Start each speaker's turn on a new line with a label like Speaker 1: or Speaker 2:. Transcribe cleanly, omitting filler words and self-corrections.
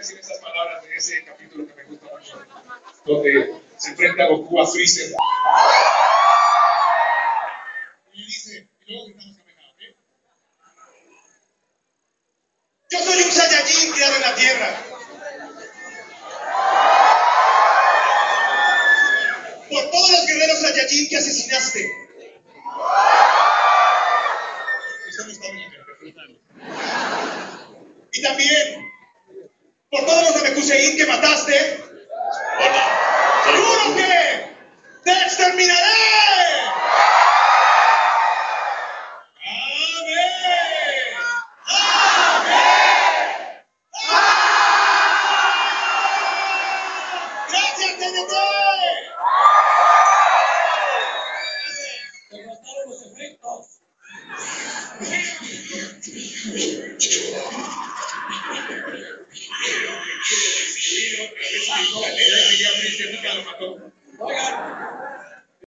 Speaker 1: decir esas palabras de ese capítulo que me gusta mucho, donde se enfrenta Goku a Freezer. Y le dice, y luego gritamos Kamehameha, ¿ok? Yo soy un Saiyajin criado en la Tierra. Por todos los guerreros Saiyajin que asesinaste. Eso no está en la carta. Y también por todos los Namekusein que mataste. ¡Juro que te exterminaré! ¡Amén! ¡Amén! ¡Ah! ¡Gracias, TNT! ¡Te faltaron los efectos! Oigan,